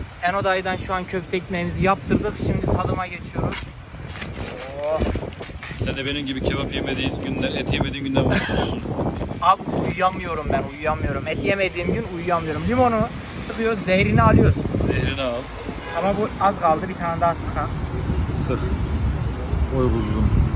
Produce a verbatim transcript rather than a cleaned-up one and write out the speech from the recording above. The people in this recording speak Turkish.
Eno dayıdan şu an köfte ekmeğimizi yaptırdık. Şimdi tadıma geçiyoruz. Oh. Sen de benim gibi kebap yemediğin günden, et yemediğin günden mutsuzsun. Abi uyuyamıyorum ben, uyuyamıyorum. Et yemediğim gün uyuyamıyorum. Limonu sıkıyoruz, zehrini alıyoruz. Zehrini al. Ama bu az kaldı, bir tane daha sıkalım. Sık. Oy kuzum.